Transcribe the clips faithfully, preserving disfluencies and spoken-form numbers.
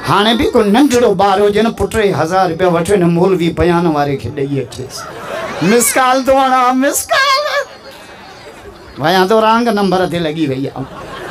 हाने भी को नंढड़ो बार हो जन पुटे हजार रुपया वठे न मौलवी बयान वारे के दई अचे मिस कॉल तो आना मिस कॉल वया तो रंग नंबर ते लगी वई आ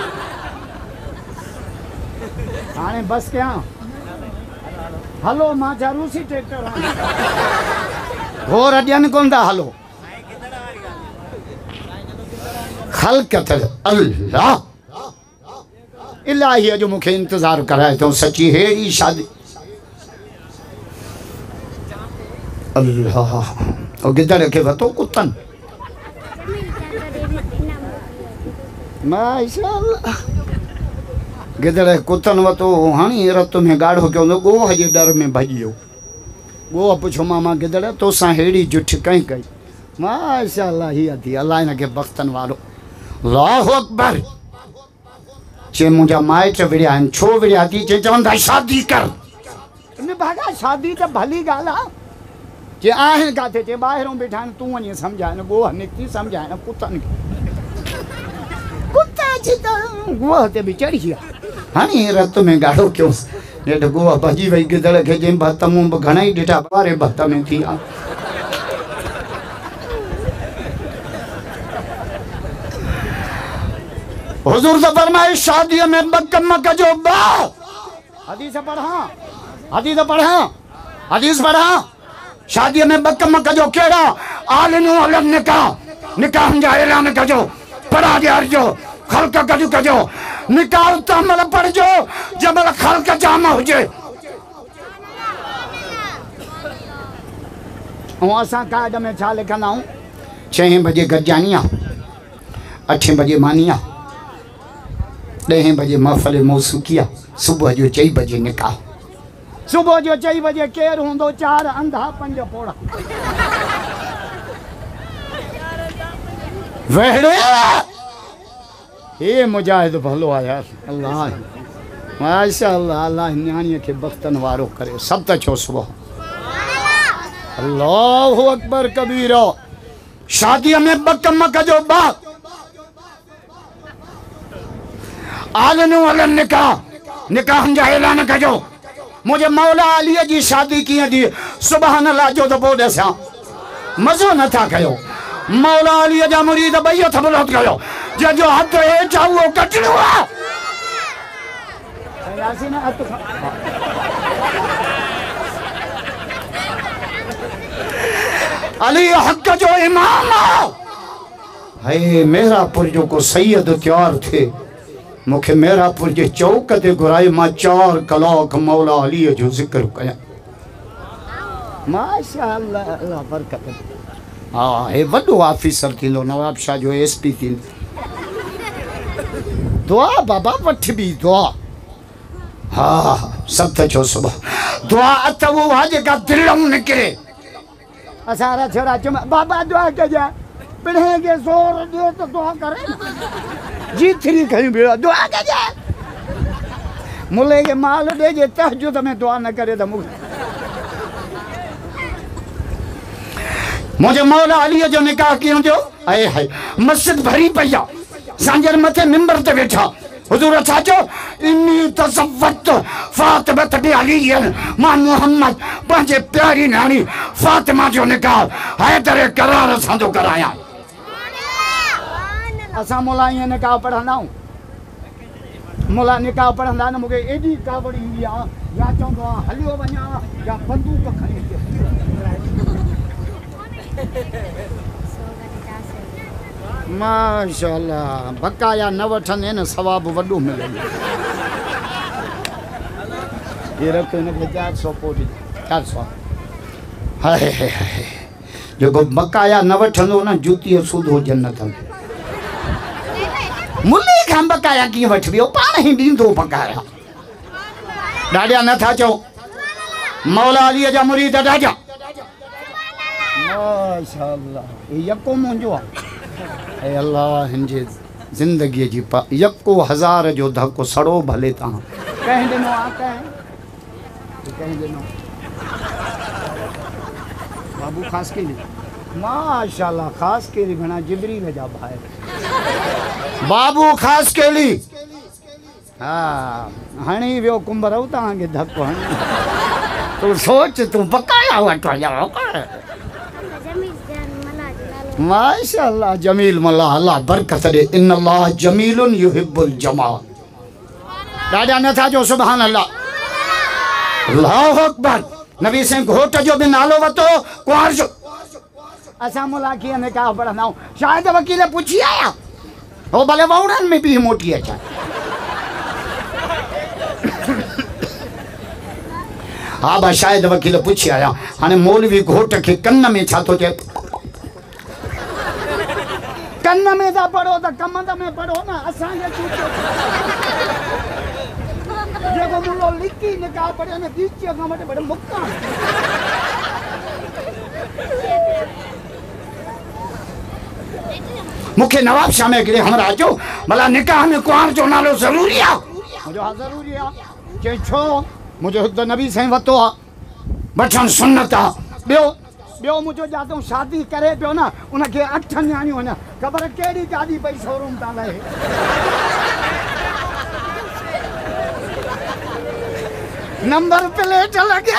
हाने बस क्या हलो मां जरूसी ट्रैक्टर घोर अजन कोंदा हलो खलकत अल्लाह इलाही जो मुखे इंतजार कराए तो सच्ची है ई शादी अल्लाह ओ गिदड़ के वतो कुतन माशाअल्लाह गिदड़ कुतन वतो हानी रत में गाढ़ो क्यों गो हजे डर में भजियो गो पुछो मामा गिदड़ तो सा हेड़ी जुठ कई कई माशाअल्लाह ही अथी अल्लाह इनके बख्तन वालो अल्लाहु अकबर चे मुझा माइट विड़िया छो विड़िया थी चे चवंदा शादी कर ने भागा शादी तो भली गाला चे आहिन काथे चे बाहरों बैठा तू वनी समझाए न गो निकती समझाए न कुतन कुत्ता छी तो गो ते भी चढ़ गया हानी रत में गाड़ो क्यों ने गो भजी वई गिदड़ के जे भत मु घणा ही डिठा बारे भत में थी आ हुजूर से फरमाए शादी में बकम कजो बा हदीस पढ़ा हदीस पढ़ा हदीस पढ़ा शादी में बकम कजो केड़ा आलनु अलग निकाह निकाह जा ऐलान कजो पढ़ा दियार जो खल्क कजो कजो निकाह तमल पढ़ जो जबल खल्क जाम हो जे और असा कायद में छा लिखंदा हूं छह बजे गजानिया आठ बजे मानिया दह बजे महफल मौसूकिया सुबह जो चई बजे निकाह सुबह जो चई बजे केर होंदो चार अंधा पंज पोड़ा वेड़े हे मुजाहिद भलो आ यार अल्लाह माशाअल्लाह अल्लाह न्याणी के बख्तन वारो करे सब त छो सुबह अल्लाहु अकबर कबीरा शादी में बकम कजो बा आलनु अलग निकाह निकाह जा ऐलान कजो मुझे मौला अली जी शादी की दी सुभान अल्लाह जो तो बोले सा मजो न था कयो मौला अली जा मुरीद भैया थबलत कयो जे जो हथ है चाहो कटड़ो यासीन हथ अली हक जो इमाम है मेरापुर जो को सैयद तैयार थे मुखे मेरापुर के चौक ते घुराई मां चार कलाक मौला अली जो जिक्र कया माशाअल्लाह अल्लाह बरकत हां हे वडो ऑफिसर थींदो नवाब शाह जो एसपी थी दुआ बाबा वठ भी दुआ हां सब त छो सुबह दुआ अत वो वाजे का दिलों निकले असारा छोरा चुम बाबा दुआ कजा पढ़े के जोर दे तो दुआ करे जी थ्री कहीं बेड़ा दुआ कजा मुले के माल दे जे तहज्जुद में दुआ न करे तो मुझे मुझे मौला अली जो निकाह कियो जो आए हाय मस्जिद भरी पया सांजर मथे मिंबर ते बैठा हुजूर चाचो इन्नी तसव्वत फातिमा तबी अली मां मोहम्मद पंजे प्यारी नानी फातिमा जो निकाह हैदर करार सांदो कराया असा मोला ये निकाह पढ़ंदा मोला निकाह पढ़ंदा न मुके एडी कावड़ी हुई आ या चोंदो हलियो वणा या बंदूक खणी माशाअल्लाह बकाया न वठने न सवाब वडो मिले ये रखो ने चार सौ पोटी चार सौ हाय हाय जो बकाया न वठंदो न जूती सूदो जन्नत में मुल्ले खां बकाया की वठ बियो पाण ही दींदो बकाया डाडिया न था चो मौला अली जा मुरीद डाजा माशाअल्लाह ये यको मुंजो ए अल्लाह हिंजे जिंदगी जी पा यको हजार जो धको सड़ो भले ता कहीं दिनो आता है कहीं दिनो बाबू खास के लिए माशाअल्लाह खास के लिए घना जिब्रील जा भाई बाबू खास के लिए हाँ हणी वियो कुंभरऊ तव्हांखे धक्को हणी तू सोच तू पकाया वठो जाओ माशाअल्लाह जमील मल्ला अल्लाह बरकत दे इन अल्लाह जमीलुन युहिब्बुल जमाल ॾाढा नथा जो सुभान अल्लाह अल्लाहु अकबर नबी से घोट जो भी नालो वतो कुंवार जो असां मुला कीअं निकाह पढ़ंदा आहियूं शायदि वकील पुछी आया हो भले वहुड़नि में बि मोटी अचा हाँ बा शायदि वकील पुछी आया हाणे मौलवी घोट खे कन में छा थो चए कन में था पढ़ो त कमंद में पढ़ो न असांखे जेको मुलो लिखी निकाह पढ़े न दीचीअ खां वठी बड़े मुक्का मूंखे नवाब शाह में हिकिड़े हमरा अचो भला निकाह में कुंवार जो नालो ज़रूरी आहे मुंहिंजो हा ज़रूरी आहे चई छो मुंहिंजो त नबी साईं वरितो आहे वठणु सुन्नत आहे ॿियो ॿियो मुंहिंजो जातो शादी करे पियो न उनखे अठ नियाणियूं आहिनि ख़बर कहिड़ी गाॾी पई शोरूम तां लहे नंबर प्लेट लगे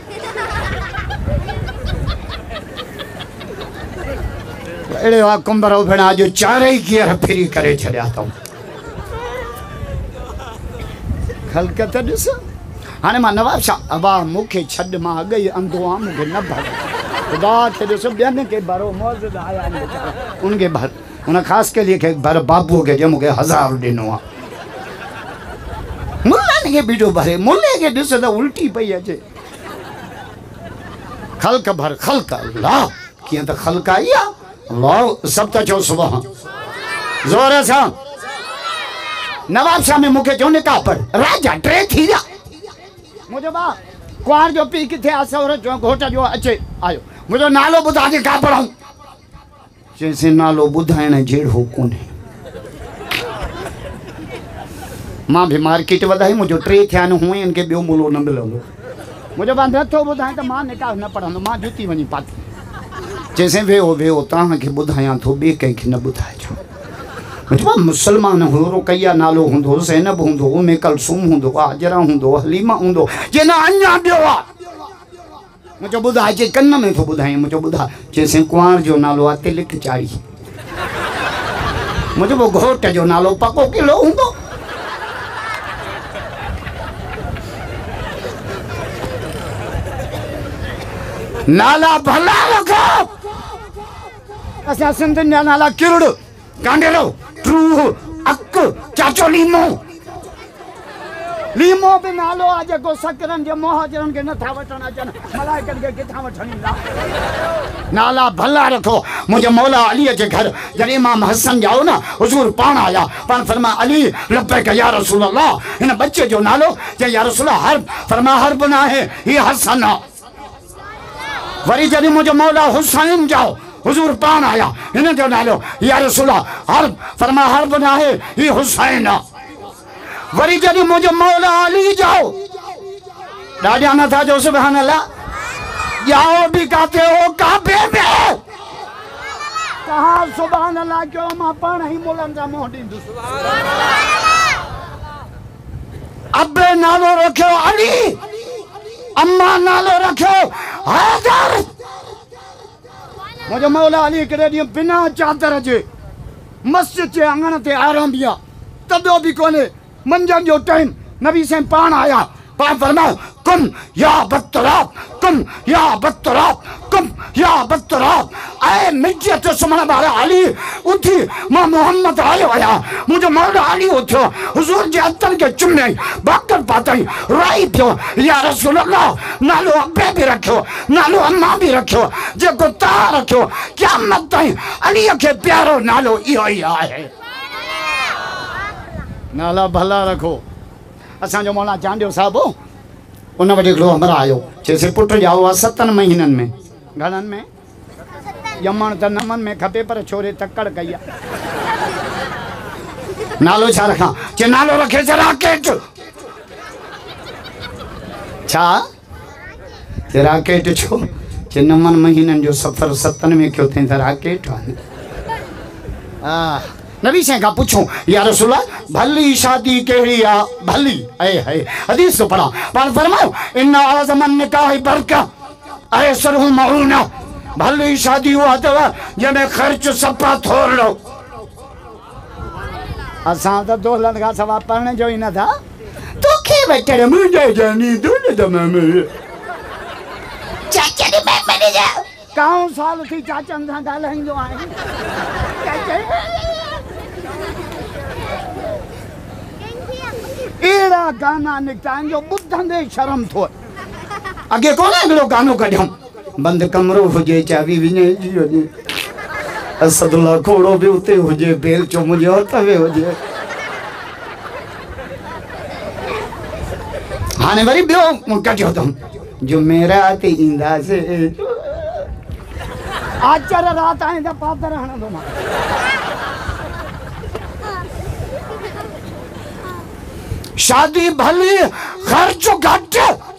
अड़े वाह कुंभरो भेणा अॼु चारई गियर फिरी करे छॾिया अथऊं खलकत ॾिस हाणे मां नवाब शाह अबा मूंखे छॾ मां अॻ ई अंधो आहियां मूंखे न भर ख़ुदा खे ॾिसो ॿियनि खे भरो मौजूद आया आहिनि उनखे भर उन ख़ासि के लिए खे भर बाबूअ खे जे मूंखे हज़ार ॾिनो आहे मुल्लनि खे बीठो भरे मुल्ले खे ॾिस त उल्टी पई अचे ख़ल्क भर ख़ल्क अल्लाह कीअं त ख़ल्क आई आहे अल्लाह सभु त चओ सुभाणे ज़ोर सां नवाब शाह में मूंखे चओ निकाह पढ़ राजा टे थी विया मुंहिंजो भाउ कुंवार जो पीउ किथे आहे सहुरो जो घोट जो अचे आयो मुंहिंजो नालो ॿुधा निकाह पढ़ाऊं चईंसि नालो ॿुधाइण जहिड़ो कोन्हे मां भी मार्केट वधाई मुझे टे थिया आहिनि हूअं इनके ॿियो मुलो न मिलंदो मुंहिंजो भाउ नथो ॿुधाए त मां निकाह न पढ़ंदो मां जुती वञी पाती चईंसि वेहो वेहो तव्हांखे ॿुधायां थो ॿिए कंहिंखे न ॿुधाइजो मुंहिंजो भाउ मुस्लमान हुओ रुकैया नालो हूंदो ज़ैनब हूंदो उम्मे कलसूम हूंदो हाजरा हूंदो हलीमा हूंदो जे न अञा ॿियो आहे मुंहिंजो ॿुधाए जे कन में थो ॿुधाई मुंहिंजो ॿुधाए चईंसि कुंवार जो नालो आहे तिलिक चाढ़ी मुंहिंजो घोट जो नालो पको किलो हूंदो नाला भला रखो असां सिंधियुनि जा नाला किरुड़ कांडेलो ट्रूह अक चाचो लीमो लीमो भी नालो आहे जेको सकरनि जे मोहजरनि खे नथा वठणु अचनि मलाइकनि खे किथां वठणु ईंदा नाला भला रखो मुंहिंजे मौला अलीअ जे घर जॾहिं इमाम हसन जाओ न हुजूर पाण आया पाण फरमा अली लब्बैक या रसूल अल्लाह हिन बच्चे जो नालो जे या रसूल हर फरमा हर बना है ही हसन वरी जॾहिं मुंहिंजो मौला हुसैन जाओ हुजूर पाण आया हिन जो नालो या रसूल हर फरमा हर बना है ही हुसैन वरी जॾहिं मुंहिंजो मौला अली जाओ ॾाढा नथा जो सुभान अल्लाह जाओ भी काथे हो काबे में कहा सुभान अल्लाह क्यों मां पाण ही मोलनि जा मुंहुं ॾींदुसि अबे नालो रखियो अली अम्मा नालो रखियो हैदर मुंहिंजो मौला अली हिकिड़े ॾींहुं बिना चादर जे मस्जिद जे आंगण ते आराम बिया तॾो बि कोन्हे मंझंदि जो टाइम नबी साईं पाण आया पाण फरमायो कुम या बतराब कुम या बतराब कुम या बतराब ऐं मिटीअ ते सुम्हण वारा अली उथी मां मोहम्मद आयो आहियां मुंहिंजो मौला अली उथियो हुज़ूर जे हथनि खे चुमियईं बाकर पातई राई पियो या रसूल अल्लाह नालो अबे बि रखियो नालो अम्मा बि रखियो जेको तव्हां रखियो क़यामत ताईं अलीअ खे प्यारो नालो इहो ई आहे नाला भला रखो असांजो मौला चांडियो साहिबु उन वटि हिकिड़ो हमरा आयो चएसि पुट ॼाओ आहे सतनि महीननि में घणनि में ॼमण त नमन में खपे पर छोरे तकड़ कई आहे नालो छा रखां चए नालो रखे छा राकेट छा चए राकेट छो चए नमन महीननि जो सफ़र सतनि में कयो अथई त राकेट आहे हा नबी से का पूछो या रसूला भली शादी केड़ी आ भली ए है हदीस तो पढ़ा पर फरमाओ इन्ना आज़मन निकाह बरका ऐसरहु मऊना भली शादी हुआ तो जमे खर्च सपा थोड़ो असा तो दोलन का सवा पढ़ने जो ही न था तो के बेटे मुझे जानी दूल्हे तो मैं चाचा ने मैं मरे जा काउ साल थी चाचा सा गालाईंदो आहे चाचा एड़ा गाना निकता जो बुद्धंदे शर्म थो अगे कौन अगलो गानो कढियो बंद कमरो हुजे चाबी विने जी हुजे असदुल्ला खोड़ो भी उते हुजे बेल चो मुझे तवे हुजे हाने वरी बियो कढियो तुम जुमेरात इंदा से आचर रात आए दा पातर हणा दो मां शादी भली खर्च घट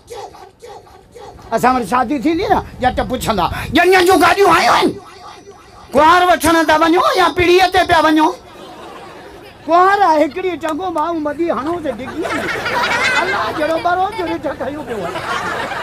असा मर शादी थी नी ना जट पुछंदा जन्या जो गाड़ियों आयो आहिनि कुआर वठण था वञो या पीढ़ीअ ते पिया वञो कुआर हिकिड़ी चङो माण्हू मदी हणो ते डिगी अल्लाह जहिड़ो बरो जहिड़ो ठकायो पियो